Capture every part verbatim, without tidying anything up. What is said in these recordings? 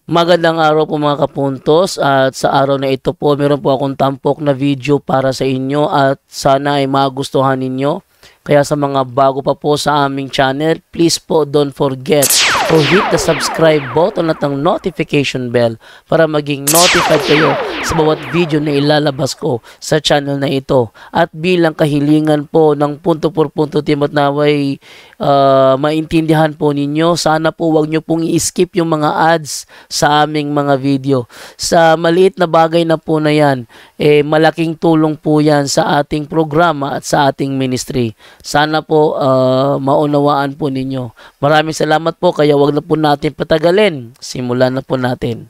Magandang araw po mga kapuntos, at sa araw na ito po meron po akong tampok na video para sa inyo at sana ay magustuhan ninyo. Kaya sa mga bago pa po sa aming channel, please po don't forget to hit the subscribe button at ang notification bell para maging notified kayo sa bawat video na ilalabas ko sa channel na ito. At bilang kahilingan po ng punto por punto team at naway uh, maintindihan po ninyo, sana po wag nyo pong i-skip yung mga ads sa aming mga video. Sa maliit na bagay na po na yan, eh, malaking tulong po yan sa ating programa at sa ating ministry. Sana po uh, maunawaan po ninyo. Maraming salamat po, kaya wag na po natin patagalin. Simulan na po natin.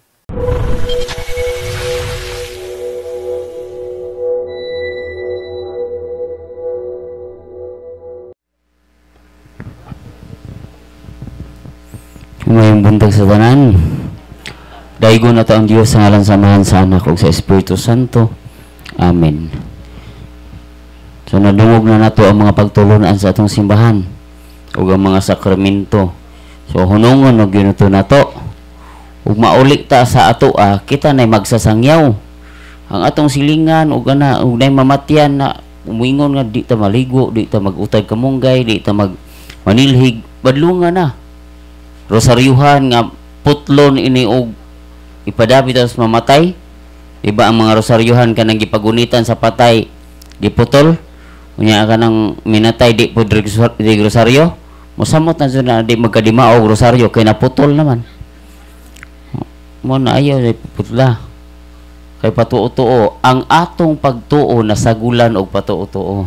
Ngayong buntag sa tanan, daigo na to ang Diyos sa ngalan samahan sa anak ug sa Espiritu Santo. Amen. So nadungog na nato ang mga pagtulunan sa atong simbahan ug ang mga sakramento. So hunungon og ginuto nato ug mauli ta sa ato ah, kita nay magsasangyaw ang atong silingan ug ana ug nay mamatyan na umuingon nga di ta maligo, di ta magutag kamunggay, di ta mag manilhig, badlungan na. Rosaryuhan nga putlon ini og ipadapit sa mamatay. Diba ang mga rosaryuhan kanang gipagunitan sa patay giputol, unya ka nang minatay di pud rosaryo, mosamot na jud na di magkadimaog rosaryo kay naputol naman. Mo na ayaw ay putla. Kay patuo-tuo ang atong pagtuo na sagulan og patuo-tuo.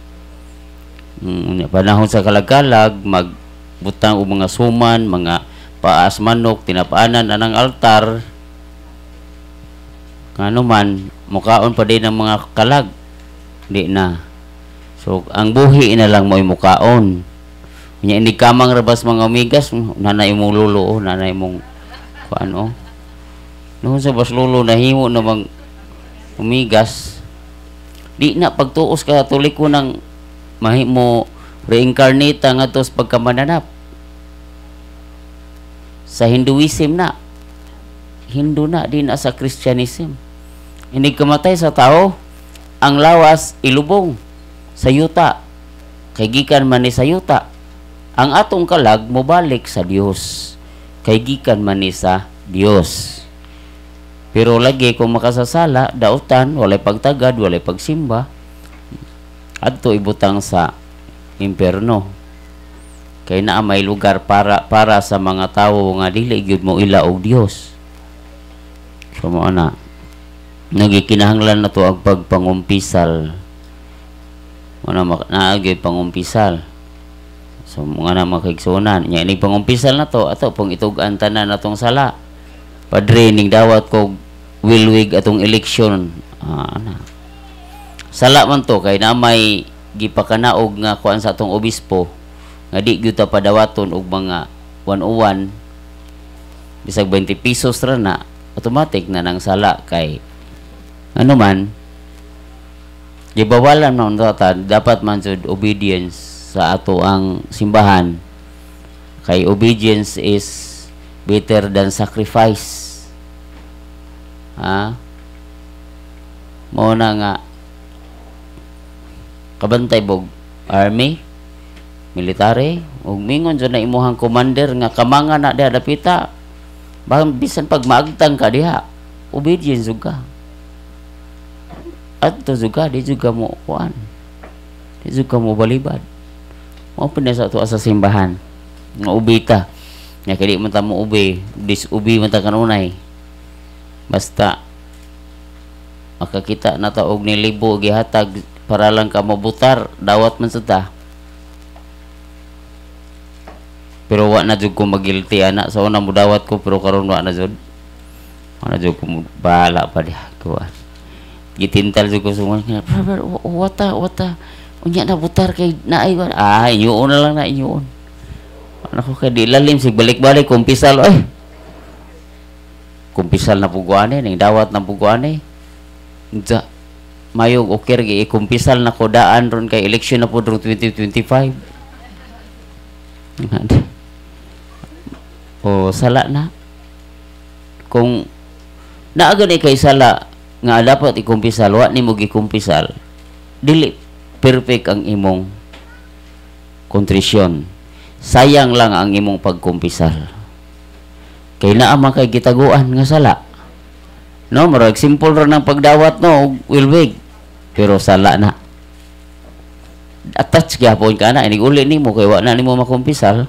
Mm, panahon sa kalagalag mag butang og mga suman, mga paas manok, tinapaanan anang altar. Ngano man mukaon pa din ang mga kalag. Di na. So ang buhi na lang mo'y mukaon. Nya hindi kamang rabas mga umigas, nanay mong lulo, nanay mong kuano. No sa bas lulo nahimo na mang umigas. Di na pagtuos ka tulik ko nang mahimo reincarnate nga tos pagkamananap. Sa Hinduism na. Hindu na, di na sa Christianism. Hindi kamatay sa tao, ang lawas ilubong sa yuta. Kay gikan man ni sa yuta. Ang atong kalag mobalik sa Dios. Kay gikan man ni sa Dios. Pero lagi kung makasasala, dautan, walay pagtagad, walay pagsimba, adto ibutang sa imperno. Kay naa may lugar para para sa mga tawo nga dili gyud mo ila og Dios. So mo ana nagikinahanglan na to ang pagpangumpisal. Mo na naagi pangumpisal. So mga na makigsunan nya ini pangumpisal na to ato pong itug-an tanan natong sala. Padre ning dawat ko wilwig atong eleksyon. Ah, ana. Sala man to kay na may gipakanaog nga kuan sa atong obispo nga di gyud ta padawaton og mga one oh one bisag twenty pesos ra na automatic na nang sala kay ano man gibawalan man ta dapat man jud obedience sa ato ang simbahan kay obedience is better than sacrifice. Ha? Mo na nga kabantay bog army, military, ug mingon jud na imuhang commander nga kamanga na diha dapita. Bang bisan pag maagtang ka diha, obedience jud ka. Adto jud ka, di jud ka mo kuan. Di jud ka mo balibad. Mo pa sa ato sa simbahan. Nga ubita. Nya kay di man ta mo ubi, disubi man ta kanunay. Basta makakita na ta og nilibo gihatag para lang ka mabutar, dawat man sa ta. Pero wa na jud ko magilti ana sa una mo dawat ko pero karon wa na jud. Wa na jud ko bahala pa diha ko. Gitintal jud ko sumon. Wata wata unya na butar kay naay wa. Ah, inyoon na lang na inyoon. Ana ko kay di lalim sig balik-balik kumpisal oy. Kumpisal na puguane ning dawat na puguane. Unsa mayog okir gi kumpisal na ko daan ron kay election na pud ron twenty twenty-five. O sala na. kung naaga ni kay sala nga dapat ikumpisal, wa nimo gikumpisal, dili perfect ang imong kontrisyon. Sayang lang ang imong pagkumpisal. Kay naa man kay gitaguan nga sala. No, marag simple ra ng pagdawat no, wilbig. Pero sala na. Attach gyapon ka na, inig uli nimo kay wa na nimo makumpisal.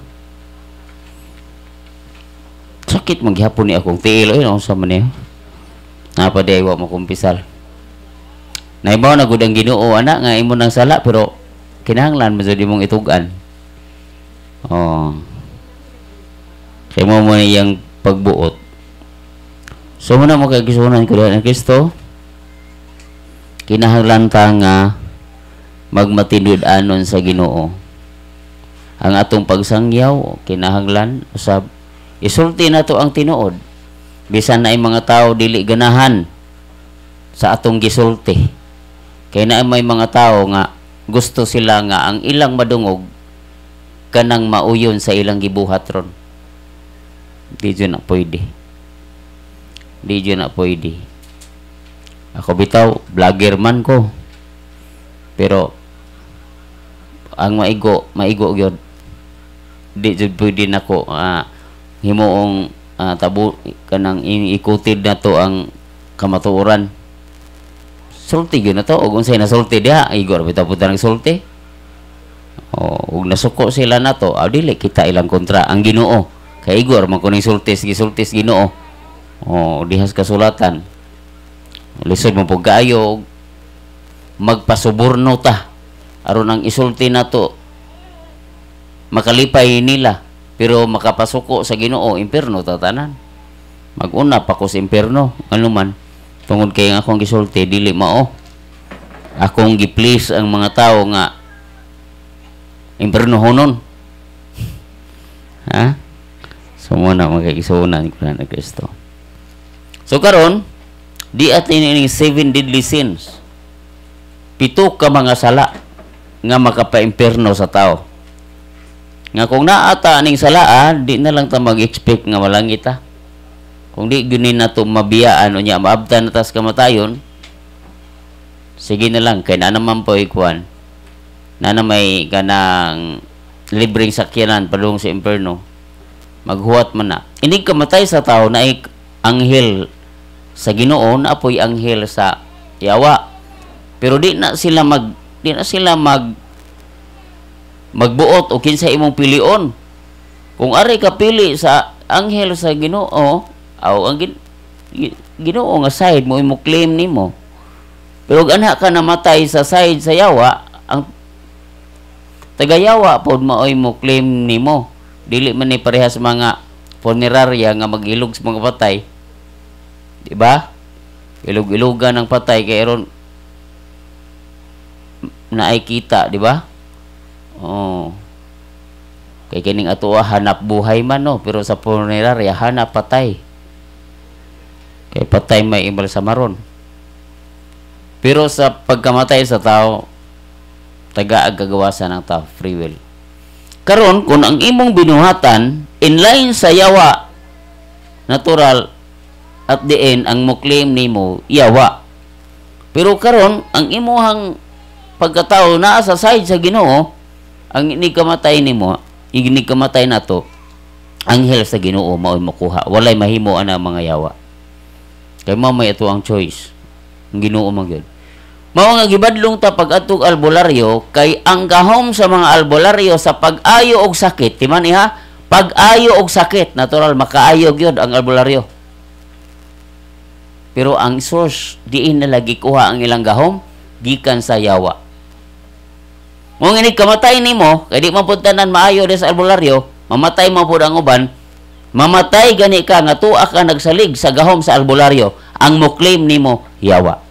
Sakit maghapon ni akong tiil oy no sa man eh. Napa di wa makumpisal. Naibaw na gud ang Ginoo ana nga imo nang sala pero kinahanglan mo jud mong itugan. Oh. Kaya mo mo yung pagbuot. So muna mo kay gisunan ko diha ni Kristo. Kinahanglan ta nga magmatindud anon sa Ginoo. Ang atong pagsangyaw kinahanglan usab isulti na to ang tinuod. Bisan na ay mga tao dili ganahan sa atong gisulti. Kaya na may mga tao nga gusto sila nga ang ilang madungog kanang mauyon sa ilang gibuhat ron. Di dyan na pwede. Di dyan na pwede. Ako bitaw, vlogger man ko. Pero, ang maigo, maigo yun. Di dyan pwede na ko. Uh, himuong uh, tabu, kanang ikutid na to ang kamatuoran. Sulti yun na to. O kung sa'yo na sulti diha, igor, bitaw po ng sulti. O, ug nasuko sila na to, ah, dili kita ilang kontra ang Ginoo. Kay igor man kuning sultis, gisultis Ginoo. O, dihas kasulatan. Lisod mo pug kaayo magpasuborno ta aron ang isulti na to makalipay nila pero makapasuko sa Ginoo impierno ta tanan. Mag-una pa ko sa impierno ano man tungod kay ang akong gisulti dili mao. Akong gi-please ang mga tao nga impierno honon. Ha? So muna magkikisunan ko na Kristo. So karon di atin ini seven deadly sins. Pito ka mga sala nga makapa-impierno sa tao. Nga kung naata aning sala, di na lang ta mag-expect nga malangit ta. Kung di gyud na to mabiyaan o nya maabtan na tas kamatayon, sige na lang kay na naman po ikuan. Na na may kanang libreng sakyanan padung sa impierno. Maghuwat man na. Inig kamatay sa tao na ay anghel sa Ginoo na apoy anghel sa yawa. Pero di na sila mag di na sila mag magbuot o kinsa imong pilion. Kung ari ka pili sa anghel sa Ginoo, aw ang gin, Ginoo nga side mo imo claim nimo. Pero ana ka namatay sa side sa yawa, ang tagayawa pod maoy mo claim nimo. Dili man ni parehas mga funerarya nga mag-ilog sa mga patay. Di ba? Ilog-ilogan ng patay kay ron naay kita, di ba? Oh. Kay kining atoa hanap buhay man no, pero sa funerarya hanap patay. Kay patay may imbal sa maron. Pero sa pagkamatay sa tao, taga agagawasan ng tao, free will. Karon kung ang imong binuhatan inline sa yawa, natural at the end ang mo claim nimo yawa. Pero karon ang imuhang pagkatao naa sa side sa Ginoo, ang inikamatay nimo, inikamatay nato, anghel sa Ginoo mao makuha. Walay mahimo ana mga yawa. Kay mao may ato ang choice. Ang Ginoo man gyud. Mao nga gibadlong ta pag-atog albularyo kay ang gahom sa mga albularyo sa pag-ayo og sakit, timan iha, pag-ayo og sakit, natural makaayo gyud ang albularyo. Pero ang source diin na lagi kuha ang ilang gahom gikan sa yawa. Mong ini kamatay nimo, kay di man pud tanan maayo des sa albularyo, mamatay man pud ang uban, mamatay gani ka nga tuwa ka nagsalig sa gahom sa albularyo, ang mo claim nimo yawa.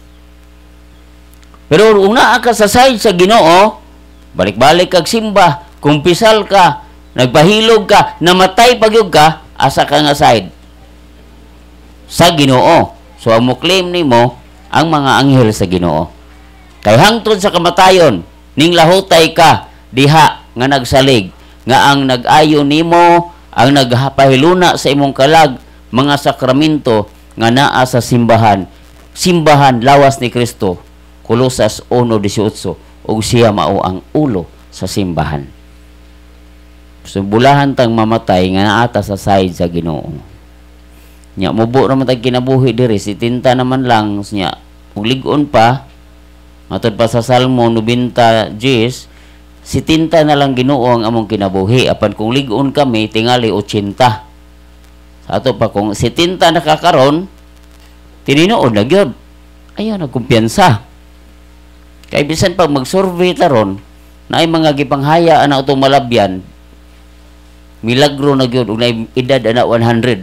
Pero kung naa ka sa side sa Ginoo, balik-balik kag simba, kumpisal ka, nagpahilog ka, namatay pagyud ka, asa ka nga side sa Ginoo. So ang mo claim nimo ang mga anghel sa Ginoo. Kay hangtod sa kamatayon, ning lahutay ka diha nga nagsalig nga ang nag-ayo nimo, ang nagpahiluna sa imong kalag, mga sakramento nga naa sa simbahan. Simbahan lawas ni Kristo. Kolosas one eighteen ug siya mao ang ulo sa simbahan. So bulahan tang mamatay nga naa ta sa side sa Ginoo. Nya mubo ra man tag kinabuhi diri si tinta naman lang nya ug lig-on pa matod pa sa Salmo ninety Gs si tinta na lang Ginoo ang among kinabuhi apan kung lig-on kami tingali eighty. Sa ato pa kung si tinta nakakaron tininuod na gyud. Ayaw na kumpiyansa. Kay bisan pag mag-survey taron na ay mga gipanghaya ana utong malabyan milagro na gyud ug na edad ana one hundred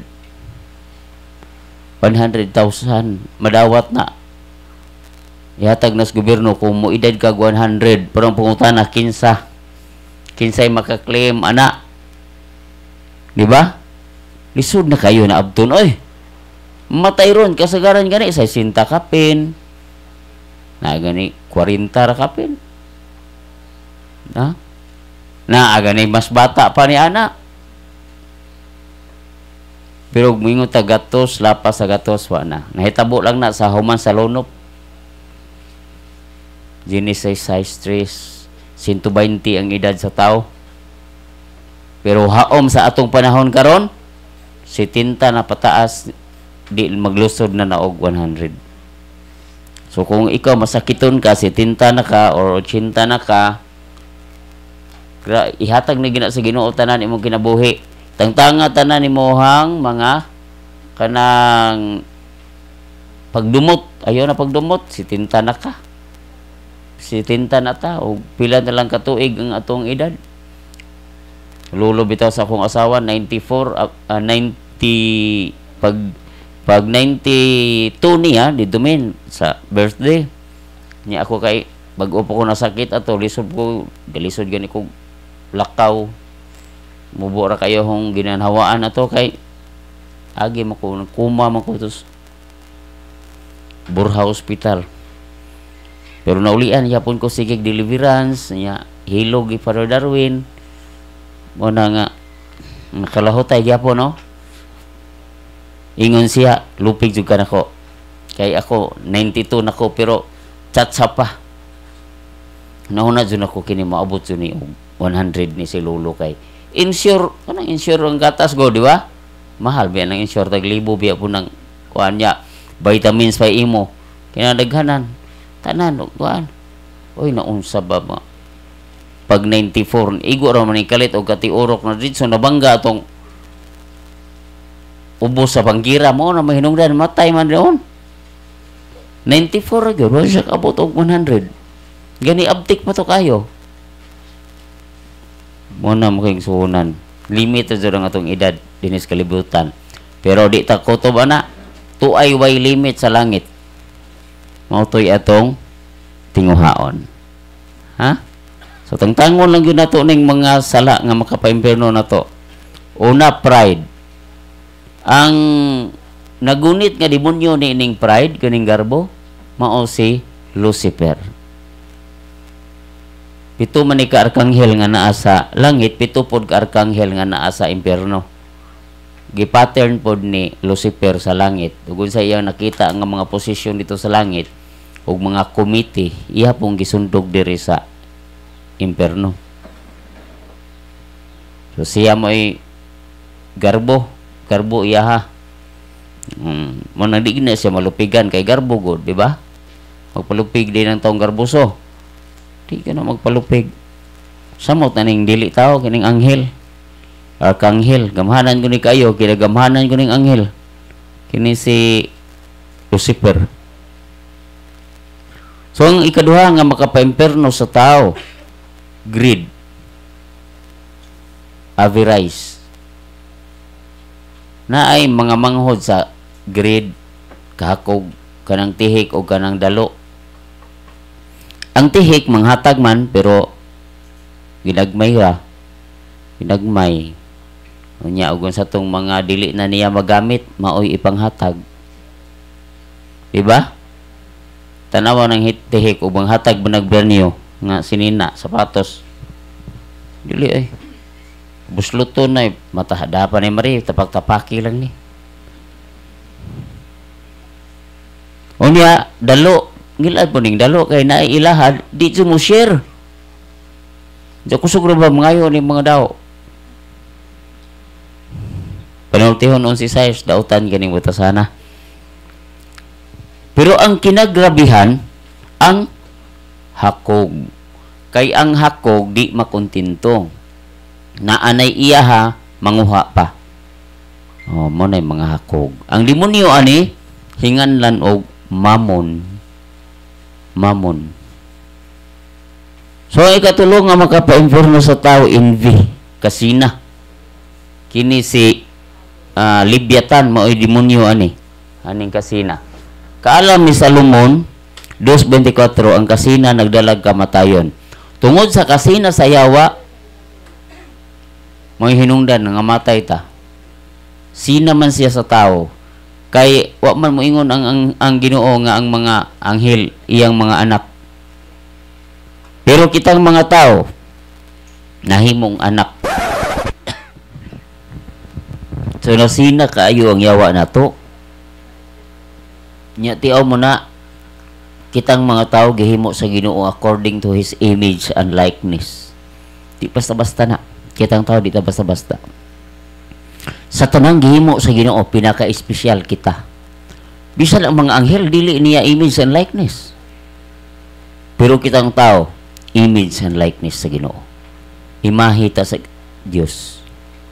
one hundred thousand madawat na ihatag nas gobyerno kung mo edad kag one hundred parang pangutana kinsa kinsay makaklaim ana, di ba? Lisod na kayo na abton oy, matay ron kasagaran gani sa sinta kapin na gani forty ra kapin na na gani mas bata pa ni ana. Pero mingo ta gatos lapas sa gatos wa na. Nahitabo lang na sa human sa lonop. Genesis size three, one twenty ang edad sa tao. Pero haom sa atong panahon karon, seventy na pataas di maglusod na naog one hundred. So kung ikaw masakiton ka, seventy na ka or eighty na ka, ihatag na gina sa Ginoo tanan imong kinabuhi. Tangtanga tanan imohang mga kanang pagdumot, ayaw na pagdumot, seventy na ka. seventy na ta o pila na lang katuig ang atong edad. Lulo bitaw sa akong asawa ninety-four uh, ninety pag pag ninety-two niya dito min sa birthday niya ako kay bag-o pa ko nasakit ato lisod ko galisod gani ko lakaw mubo ra kayo hong ginanhawaan ato kay agi man ko kuma man ko tos Burha Hospital. Pero naulian yapon ko sige deliverance niya hilog gi Father Darwin mo na nga nakalahotay gyapon no. Ingon siya lupig jud kanako kay ako ninety-two nako pero chatsa pa nauna jud ako kini maabot jud ni one hundred ni si lolo kay insure kanang insure ang gatas go di ba mahal biya nang insure tag libo biya po nang kuan niya vitamins pa imo kinadaghanan tanan kuan oy naunsa ba ma pag ninety-four igo ra man ni kalit og katiurok na dito nabangga atong ubos sa panggira mo na mahinungdan matay man doon ninety-four gyud wa siya abot og one hundred gani abtik pa to kayo mo na mo kay suhunan limit ra jud ang atong edad dinis kalibutan pero di ta kutob ana tuay way limit sa langit mao toy atong tinguhaon ha so tangtangon lang gyud nato ning mga sala nga makapaimperno nato. Una, pride. Ang nagunit nga demonyo ni ining pride kaning garbo mao si Lucifer. Pito man ni ka arkanghel nga naa sa langit, pito pod ka arkanghel nga naa sa impierno. Gi-pattern pod ni Lucifer sa langit. Ug sa iyang nakita nga mga posisyon dito sa langit ug mga committee, iya pong gisundog diri sa impierno. So siya mo ay garbo, garbo iya ha. Hmm, mo nang di na siya malupigan kay garbo god, di ba? Magpalupig din ang taong garbuso. Di ka na magpalupig. Samot na ning dili tao kining anghel. Arkanghel, gamhanan ko ni kayo, kinagamhanan ko ning anghel. Kini si Lucifer. So ang ikaduha nga makapaimperno sa tao, greed, avarice. Na ay mga manghod sa greed, kahakog, kanang tihik o kanang dalo. Ang tihik manghatag man pero ginagmay ra. Ginagmay. Unya ugon sa tong mga dili na niya magamit, maoy ipanghatag. Diba? Tanawa ng tihik o banghatag banagberniyo nga sinina, sapatos. Dili ay. Busluton na matahada pa ni Mari, tapak-tapaki lang ni. Unya, dalo, ngilad po ning dalo, kay naiilahad, di mo share. Diyan ko sugro ba ngayon ni mga daw. Panultihon on si Sayos, dautan ganing butasana. Pero ang kinagrabihan, ang hakog. Kay ang hakog, di makontinto. Naanay iya ha, manguha pa. Oh, mo na yung mga hakog. Ang demonyo ani, hinganlan og mamon. Mamon. So, ikatulong nga makapa-inferno sa tao, envy, kasina. Kini si uh, Libyatan, mao'y demonyo ani. Aning kasina. Kaalam ni Salomon, two twenty-four, ang kasina nagdalag kamatayon. Tungod sa kasina sa yawa, mo'y hinungdan, nangamatay ta. Sina man siya sa tao. Kay wa man moingon ang ang, ang Ginoo nga ang mga anghel iyang mga anak. Pero kitang mga tao nahimong anak. So nasina kaayo ang yawa nato. Nya tiaw mo na kitang mga tao gihimo sa Ginoo according to His image and likeness. Di basta-basta na. Kitang tao di ta basta-basta. Sa tanang gihimo sa Ginoo pinaka-espesyal kita. Bisan ang mga anghel dili niya image and likeness. Pero kitang tao image and likeness sa Ginoo. Imahe ta sa Dios.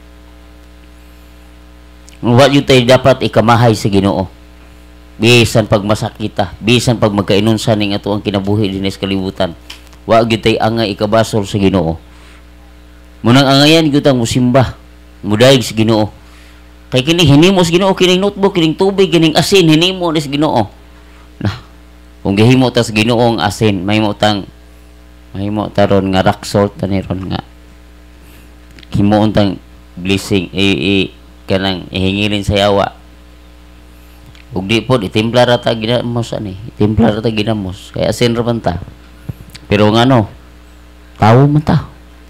Wa yun tayo dapat ikamahay sa Ginoo. Bisan pag masakita, bisan pag magkainunsa ning ato ang kinabuhi dinhi sa kalibutan. Wa gyud tay angay ikabasol sa Ginoo. Munang angayan gyud ang musimba, mudayeg sa Ginoo. Kay kini hinimo sa Ginoo, kining notebook, kining tubig, kining asin hinimo ni sa Ginoo. Nah, kung gihimo ta sa Ginoo ang asin, mahimo tang mahimo taron nga rock salt taniron nga. Himuon tang blessing i, i kanang ihingilin sa yawa. Ug di pod itimpla ra ta ginamos ani, itimpla ra ta ginamos. Kay asin ra man ta. Pero ngano? Tawo man ta.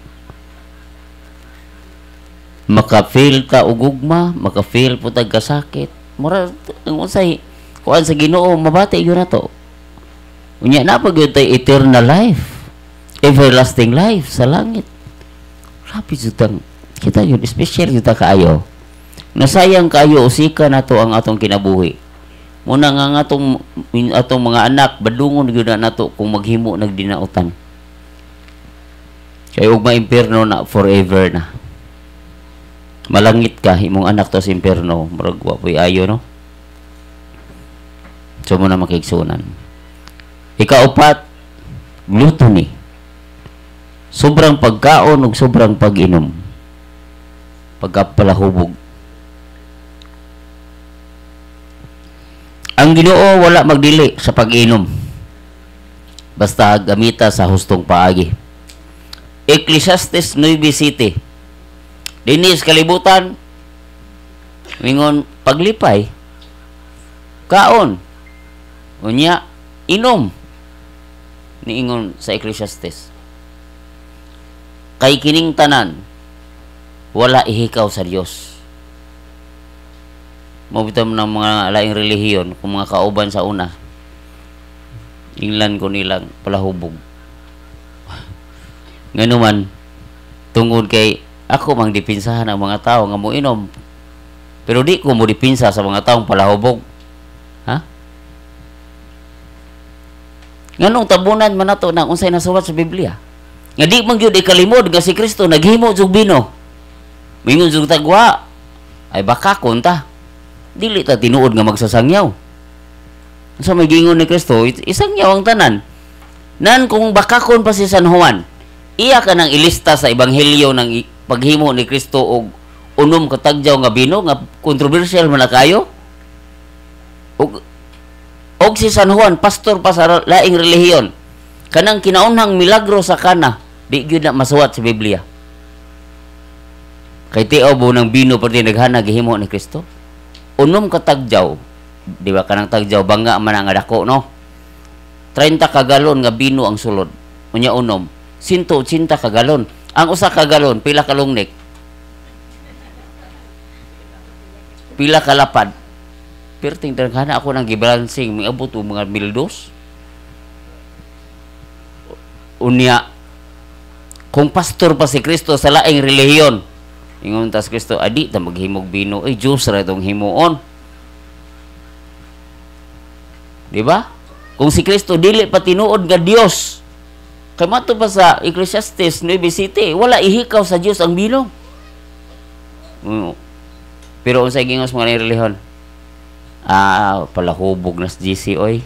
Maka-feel ta og ugma, maka-feel po tag kasakit. Mura ang unsay kuan sa Ginoo mabati gyud nato. Unya na pag gyud tay eternal life, everlasting life sa langit. Grabe jutang kita yun special juta kaayo. Nasayang kaayo usika nato ang atong kinabuhi. Muna nga nga atong atong mga anak badungon gyud na nato kung maghimo nagdinautan. Kay ug ma-impierno na forever na. Malangit ka, imong anak to sa impierno, murag wa po'y ayo, no? So mo na makigsunan. Ikaupat, gluttony. Sobrang pagkaon ug sobrang pag-inom. Pagkapalahubog. Ang Ginoo wala magdili sa pag-inom. Basta gamita sa hustong paagi. Ecclesiastes nine city. Dinis kalibutan mingon paglipay kaon unya inom niingon sa Ecclesiastes. Kay kining tanan wala ihikaw sa Dios. Mabitam ng mga laing relihiyon kung mga kauban sa una inglan ko nilang palahubog. Nganuman tungod kay ako mang dipinsahan ang mga tao nga mo inom. Pero di ko mo dipinsa sa mga taong palahubog. Ha? Nganong tabunan man nato nang unsay nasulat sa Biblia? Nga di man gyud ikalimod nga si Kristo naghimo og bino. Mingon jud tagwa. Ay baka kunta. Dili ta tinuod nga magsasangyaw. Sa may gingon ni Kristo, isangyaw ang tanan. Nan kung bakakon pa si San Juan, iya ka nang ilista sa ebanghelyo ng paghimo ni Kristo og unom katagjaw nga bino nga controversial man na kayo. Og og si San Juan pastor pa sa laing relihiyon. Kanang kinaunhang milagro sa kana, di gyud na masuwat sa Biblia. Kay tiaw bo ng bino perti naghana gihimo ni Kristo. Unom katagjaw, di ba kanang tagjaw bangga man nga dako no? thirty ka galon nga bino ang sulod. Unya unom, one hundred eighty ka galon. Ang usa ka galon, pila ka lungnik? Pila ka lapad? perting daghan ako nang gibalancing miabot og mga mildos. Unya kung pastor pa si Kristo sa laing relihiyon, ingon ta si Kristo, adi ta maghimog bino, ay Diyos ra itong himuon. Di ba? Kung si Kristo dili pa tinuod nga Dios, kay mato pa sa Ecclesiastes nine city, wala ihikaw sa Dios ang bino. Mm. Pero unsay gingos mga relihon? Ah, palahubog na sa G C oy.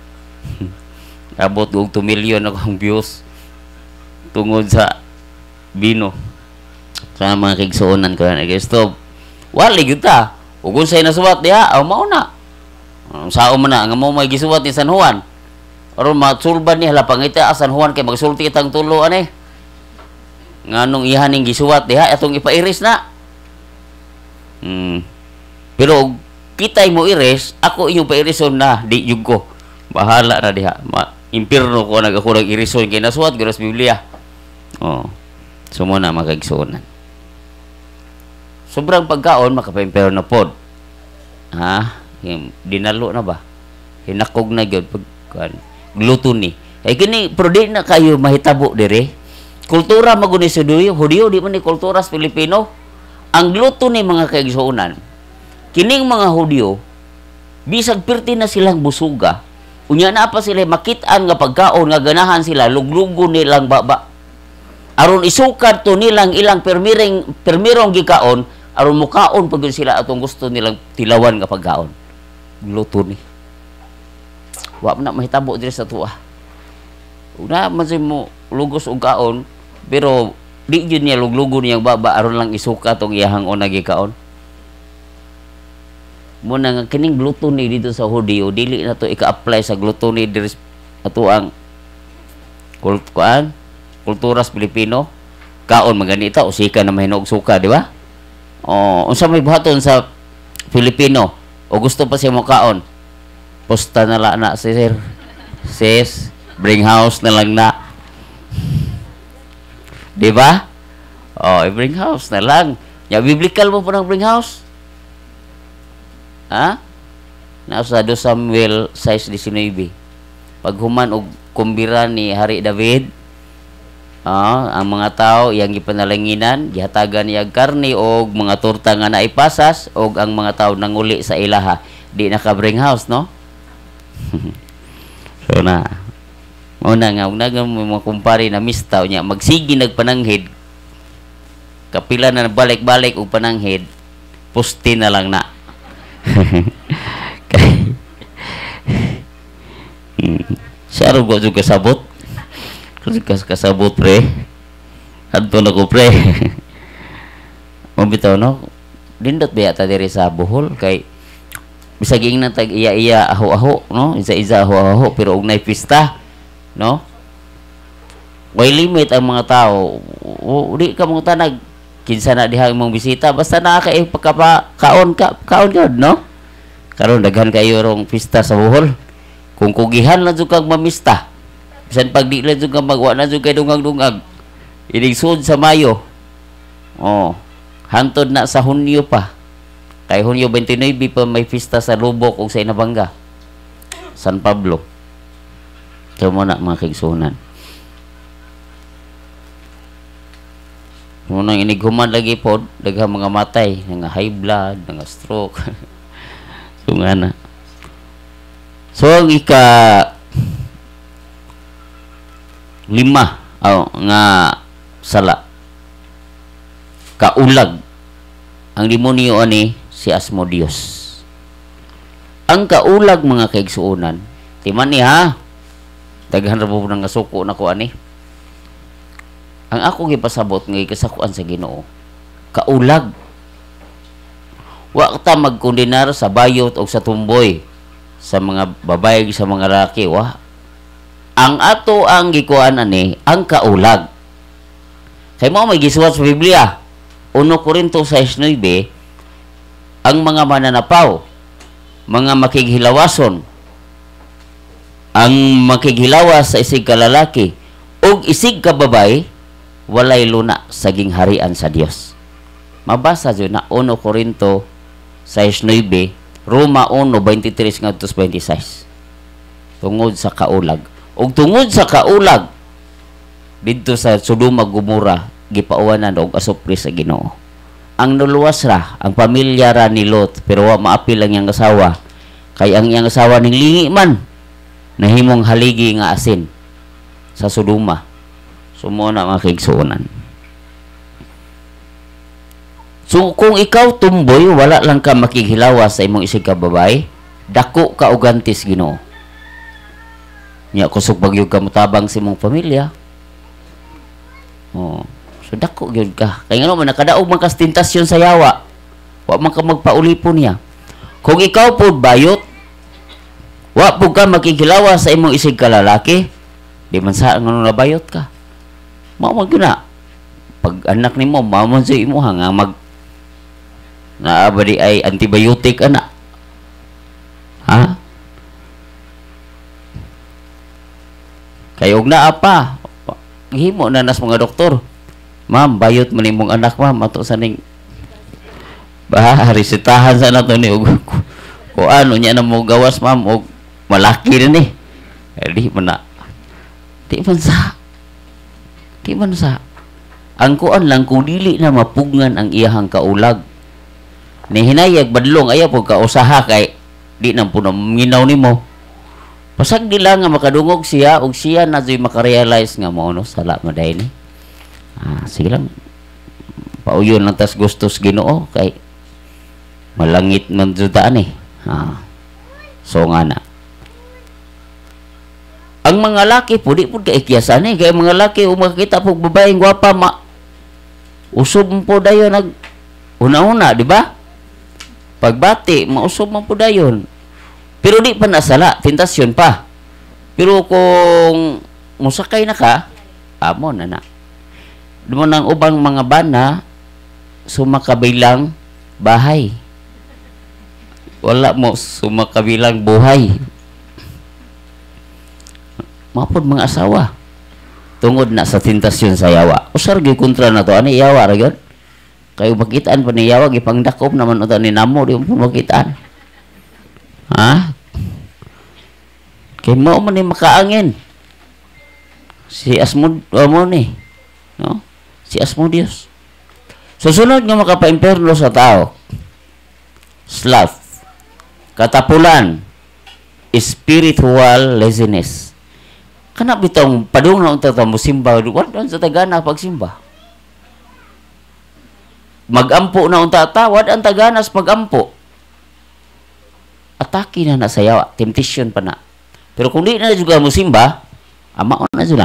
Abot og two million akong views tungod sa bino. Sa mga kigsuonan ko na Kristo. Wali gyud ta. Ug unsay nasuwat diha, aw mao na. Um, sao man na nga mo may gisuwat ni San Juan. Aron matsulban ni hala pangita San Juan kay magsulti itang tulo ani. Nganong ihaning gisuwat diha atong ipairis na. Hmm. Pero kitay mo iris, ako inyong pairison na, di yun ko. Bahala na diha. Ma impirno ko nag ako nag-irison kay nasuwat garas Biblia. Oh. So mo na magagsuonan. Sobrang pagkaon makapaimpero na pod. Ha? Dinalo na ba? Hinakog na gyud pag gluto ni. Ay kini pero di na kayo mahitabo dire. Kultura maguni sa Hudiyo, Hudiyo di man ni kultura sa Pilipino. Ang gluto ni mga kaigsuonan. Kining mga Hudiyo, bisag pirti na silang busuga, unya na pa sila makitaan nga pagkaon nga ganahan sila, luglugo nilang baba. Aron isukad to nilang ilang permiring, permirong gikaon, aron mukaon pag sila atong gusto nilang tilawan nga pagkaon. Gluto ni. Wa man na mahitabo diri sa tuwa. Una man mo lugos og kaon, pero di yun niya luglugo niyang baba, aron lang isuka tong iyahang una gikaon. Muna nga kining gluttony dito sa Hudiyo, dili na to ika-apply sa gluttony diri ato ang kulturan, kultura sa Pilipino. Kaon maganita usika na mahinog suka, di ba? Oh, unsa may buhaton sa Pilipino o gusto pa siya mo kaon, posta na lang na si sir. Sis, bring house na lang na. Di ba? Oh, bring house na lang. Ya biblical mo po ng bring house. Ha? Nasa do Samuel six nineteen. Pag human og kumbira ni Hari David, ah, ang mga tao iyang gipanalanginan, gihatagan niya karne og mga torta nga naipasas og ang mga tao nanguli sa ilaha. Di naka-bring house, no? So na. Una nga, una nga mga kumpare na mistaw niya, magsigi nagpananghid, kapila na balik-balik og pananghid, pusti na lang na. Siya rin ko yung kasabot. Kasi kasabot pre. Adto na ko pre. Mabitaw no? Dindot ba yata diri sa Bohol? Kay bisaging na tag iya-iya aho-aho, no? Isa-isa aho-aho pero og nay pista, no? Way limit ang mga tao. O, di ka mga tanag kinsa na diha imong bisita basta naa kay pagkapa kaon ka kaon gyud, no? Karon daghan kayo rong pista sa Bohol. Kung kugihan lang jud kag mamista, bisan pag di lang jud kag magwa na jud kay dungag-dungag, inig sud sa Mayo, oh, hantod na sa Hunyo pa, kay Hunyo twenty-nine pa may pista sa Lubok ug sa Inabanga, San Pablo. So mo na mga kaigsuonan. Munang inighuman lagi pod, daghang mga matay, nga high blood, nga stroke. So nga na. So ang ika lima oh, nga sala, kaulag. Ang demonyo ani si Asmodeus. Ang kaulag mga kaigsuonan, timan ni ha, daghan ra po nang suko na ko ani. Ang ako gipasabot nga kasakuan sa Ginoo, kaulag. Wa ta magkondenar sa bayot o sa tumboy, sa mga babae, sa mga laki, wa. Ang ato ang gikuan ani, ang kaulag. Kay mo may gisuwat sa Biblia, one Korinto six nine, ang mga mananapaw, mga makighilawason, ang makighilawas sa isig ka lalaki, ug isig ka babae, walay luna saging harian sa Dios. Mabasa jud na one Korinto six nine, Roma one twenty-three ngadto twenty-six. Tungod sa kaulag. Ug tungod sa kaulag didto sa Sodoma Gomora gipauwanan og asupri sa Ginoo. Ang nuluwas ra ang pamilya ra ni Lot pero wa maapil ang iyang asawa kay ang iyang asawa ning lingi man nahimong haligi nga asin sa Sodoma. Sumo na makigsuonan. So kung ikaw tumboy wala lang ka makighilawas sa imong isig ka babae, dako ka og gantis Ginoo. Nya kusog bagyog ka mutabang sa imong pamilya. Oh, so dako gyud ka. Kay ngano man nakadaog man kas tentasyon sa yawa. Wa man ka magpaulipon niya. Kung ikaw pud bayot, wa pud ka makighilawas sa imong isig ka lalaki, di man sa ngano nabayot ka. Mao man gyud na. Pag anak nimo mao man sa imo nga mag naabadi ay antibiotic ana. Ha? Kayog na apa? Himo na nas mga doktor. Ma'am, bayot man imong anak ma'am ato sa ning bah resetahan sa nato ni og ko ano nya na mo gawas ma'am og malaki na ni. Eh, di man na. Di man sa. Di man sa. Ang kuan lang kung dili na mapugngan ang iyahang kaulag. Ni hinayag badlong ayaw po ka usaha kay di nang puno minaw nimo. Pasag nila nga makadungog siya ug siya na joy makarealize nga mo no sala maday ni. Ah, sige lang. Pauyon lang tas gustos Ginoo kay malangit man jud ani. Ah. So nga na. Ang mga laki po di pud kay kiyasan ni kay mga laki ug makita pog babaeng gwapa ma usob po dayon nag una-una, di ba? Pagbati, mausob man po dayon. Pero di pa nasala, tentasyon pa. Pero kung musakay na ka, amo na na. Doon ang ubang mga bana, sumakabilang bahay. Wala mo sumakabilang buhay. Mapod mga asawa. Tungod na sa tentasyon sa yawa. Usar gyud kontra na to, ani yawa ra gyud. Kayo makitaan pa ni yawa, gipangdakop naman o ni namo, di mo makitaan. Ha? Kaya mo man ni makaangin. Si Asmod, mo ni. No? Si Asmodius. Susunod nga makapa-imperno sa tao. Sloth. Katapulan. Spiritual laziness. Kana bitong padung na unta ta mo simba, wala sa tagana pagsimba. Magampo na unta ta, wad ang taganas pagampo. Atake na na sa yawa, temptation pa na. Pero kung di na juga mo simba, amaon na sila.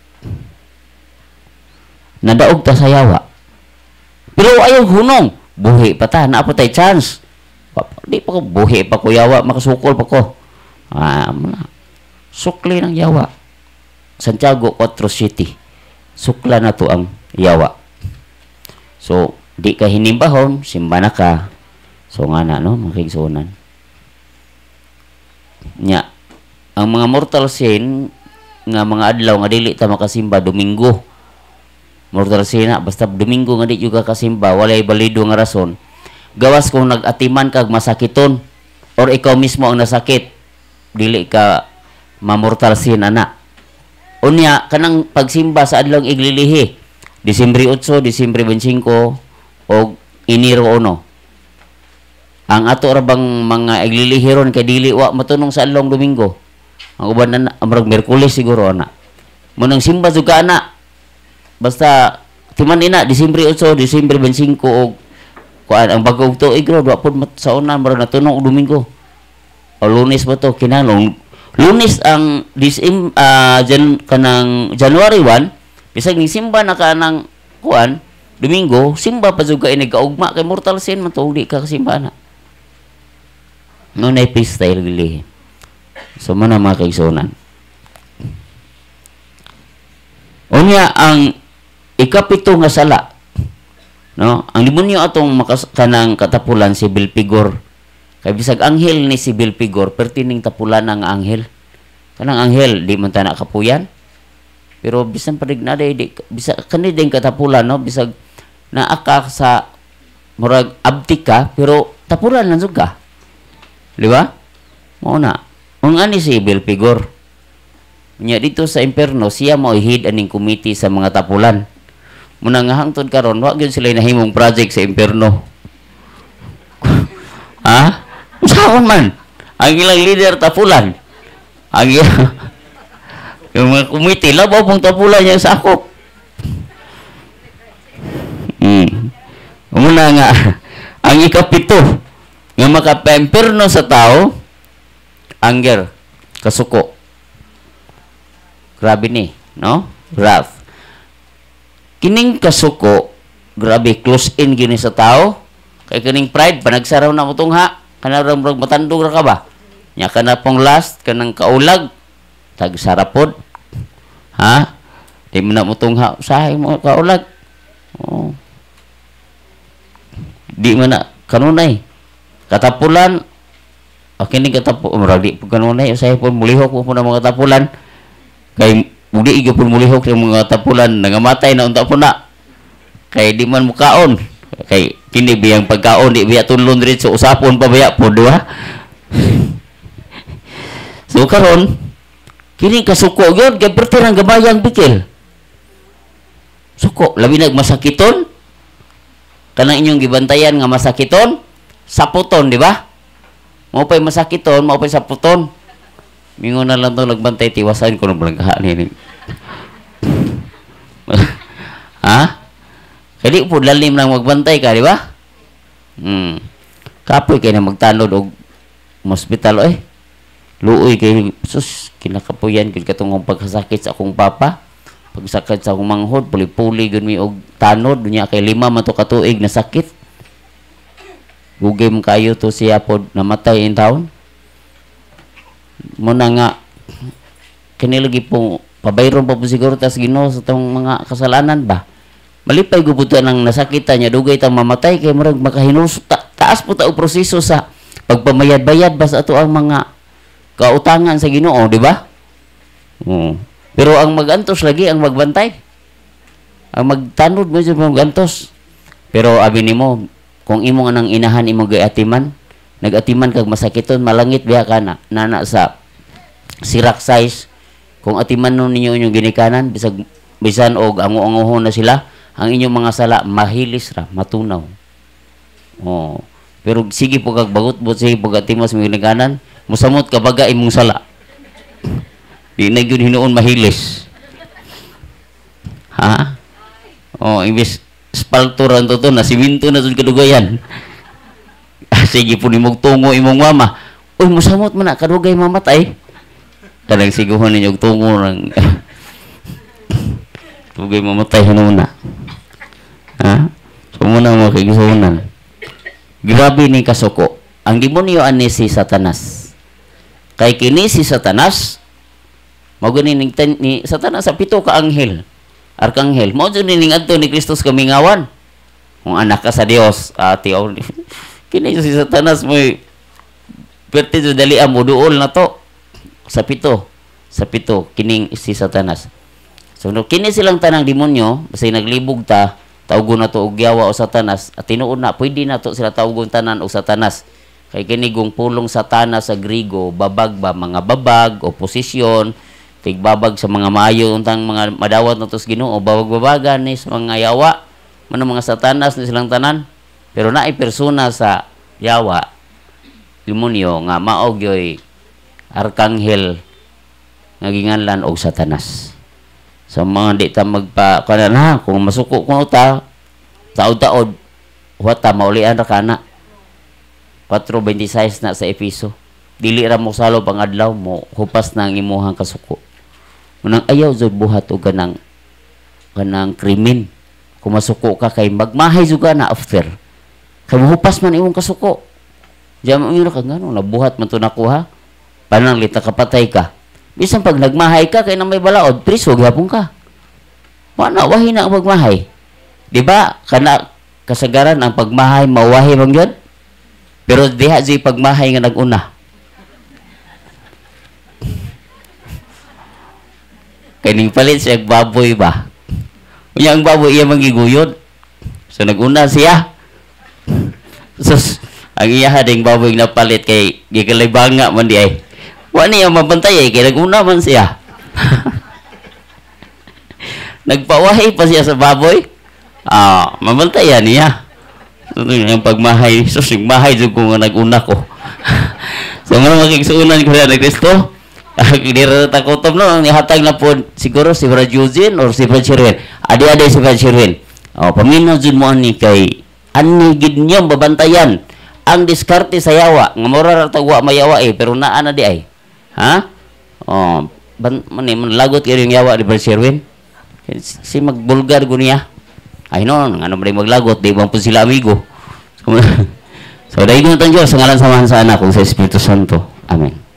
Nadaog ta sa yawa. Pero ayaw hunong, buhi pa ta, na pa tay chance. Di pa ko buhi pa ko yawa, makasukol pa ko. Ah, muna. Sukli ng yawa. Santiago four City. Sukla na to ang yawa. So, di ka hinimbahon, simba na ka. So nga na, no, makigsunan. Nya, ang mga mortal sin nga mga adlaw nga dili ta makasimba Domingo. Mortal sin na basta Domingo nga di juga kasimba, walay balido nga rason. Gawas kung nag-atiman kag masakiton or ikaw mismo ang nasakit, dili ka mamortal sin ana. Unya kanang pagsimba sa adlaw iglilihi, Disyembre eight, Disyembre twenty-five o Enero one. Ang ato ra bang mga iglilihiron kay dili wa matunong sa adlaw Domingo. Ang uban na amrag Miyerkules siguro ana. Munang simba jud ka ana. Basta timan ina Disyembre eight, Disyembre twenty-five og kuan ang bagong tuig ro wa pud sa una murag natunong og Domingo. O Lunes ba to kinahanglan Lunes ang disim uh, jan kanang January one, bisag ni simba na ka nang kuan Domingo, simba pa jud ka ini kaugma kay mortal sin man to di ka kasimba na. No na freestyle gili. So man na makigsunan. Unya ang ikapito nga sala. No, ang demonyo atong makas kanang katapulan si Belpigor. Kay bisag anghel ni si Belpigor, pertining tapulan ng anghel. Kanang anghel di man ta nakapuyan. Pero bisan padig na di bisa kani din katapulan no, bisag naaka sa murag abtika pero tapulan lang jud ka. Di ba? Mao na. Ang ani si evil figure. Nya dito sa impierno siya mao head aning committee sa mga tapulan. Muna nga hangtod karon wa gyud sila nahimong project sa impierno. Ha? Usaon man. Ang ilang leader tapulan. Ang ilang yung mga committee labaw pong tapulan niya sa akop. Hmm. Muna nga ang ikapito nga makapempirno sa tao anger, kasuko. Grabe ni, no? Wrath. Kining kasuko, grabe close in gini sa tao. Kay kining pride panagsaraw na mo tungha, kana ra matandog ra ka ba? Nya kana pong last kanang kaulag tag sarapod. Ha? Di mo na mo tungha usahay mo kaulag. Oh. Di man na kanunay. Katapulan okay ni katapo murag di kanunay usahay pon mulihok mo na mga tapulan. Kay mudi igyo pun mulihok sa mga tapulan nangamatay na unta po na kay di man mukaon kay kini biyang pagkaon di biya tulon diri so usapon pa baya po di ba? So karon kini kasuko gyud kay pertirang gabayang bikil suko labi nagmasakiton kanang inyong gibantayan nga masakiton saputon di ba? Mao pay masakiton mao pay saputon. Mingon na lang to nagbantay tiwasan ko ng balangkaha ni. Ha? Kadi po lalim lang magbantay ka, di ba? Hmm. Kapoy kay na magtanod og hospital oy. Luoy kay sus kinakapuyan gid katong pagkasakit sa akong papa. Pagsakit sa akong manghod, puli-puli gud mi og tanod dunya kay lima man to ka tuig na sakit. Gugim kayo to siya pod namatay in town. Muna nga kini lagi po pabayron pa po siguro tas Ginoo sa tong mga kasalanan ba malipay gubutan ang nasakita niya dugay ta mamatay kay murag makahinus ta, taas po ta og proseso sa pagpamayad-bayad ba sa ato ang mga kautangan sa Ginoo di ba? Hmm. Pero ang magantos lagi ang magbantay ang magtanod mo sa magantos pero abi nimo kung imo nga nang inahan imo gayatiman nagatiman kag masakiton malangit biya kana nana sa sirak size kung atiman nun ninyo inyong ginikanan bisag bisan og ango-angohon na sila ang inyong mga sala mahilis ra matunaw. Oh pero sige po kag bagot-bot sige po atimas mo ginikanan musamot ka baga imong sala di na gyud hinuon mahilis ha oh imbis spalturan to to na siminto na tud kadugayan. Sige po ni tungo imong mama. Uy, musamot man na, kadugay mamatay. Kanang siguhon ninyo tungo ng kadugay mamatay hinuna. Ha? So muna mo kigisunan. Grabe ni kasuko. Ang demonyo ani si Satanas. Kay kini si Satanas, maguni ni, ni Satanas sa pito ka anghel. Arkanghel. Mao jud ning adto ni Kristus kamingawan. Kung anak ka sa Dios, ati uh, kini si Satanas mo perti do dali amo duol na to sa pito sa pito kining si Satanas. So no, kini silang tanang demonyo basta naglibog ta tawgon na to og yawa o Satanas at tinuod na pwede na to sila tawgon tanan og Satanas kay kini gong pulong Satanas sa Griego babag ba mga babag oposisyon tigbabag sa mga maayo untang mga madawat na tos Ginoo babag-babagan ni sa mga yawa man mga Satanas ni silang tanan. Pero naay persona sa yawa demonyo nga mao gyoy arkanghel nga ginganlan og Satanas. So mga di ta magpa kana na kung masuko ko ta taod-taod wata maulian ra kana four twenty-six na sa Efeso. Dili ra mo salo pangadlaw mo hupas na ang imuhang kasuko. Munang ayaw jud buhat og kanang kanang krimen. Kung masuko ka kay magmahay jud ka na after. Kay hupas man imong kasuko. Diyan mo ka ngano nabuhat man to nakuha. Panang lita kapatay ka. Bisan pag nagmahay ka kay nang may balaod, priso gyapon ka. Wala wahi na ang pagmahay. Di ba? Kana kasagaran ang pagmahay mawahi man gyud. Pero diha di pagmahay nga naguna. Kay ning palit siya baboy ba? Unya ang baboy iya mangiguyod. So naguna siya. Sus, ang iya ding baboy na palit kay gikalibanga man di ay. Wa niya mabantay ay kay naguna man siya. Nagpawahi pa siya sa baboy. Ah, mabantayan niya. So, yung pagmahay, so mahay jud ko nga naguna ko. So mga makigsuunan ko na Kristo. Dira ta kutob no ni hatag na po siguro si Brad Eugene or si Brad Sherwin. Adi-adi si Brad Sherwin. Oh, paminaw jud mo ani kay ani gid niyo babantayan ang diskarte sa yawa nga mura ra tagwa mayawa eh pero naa na di ay. Ha? Oh, ban man lagot kay yung yawa ni Brad Sherwin. Si magbulgar ko niya. Ay no, nga naman maglagot, di bang po sila amigo. So, dahil nyo Diyos, sa ngalan samahan sa anak kung sa Espiritu Santo. Amen.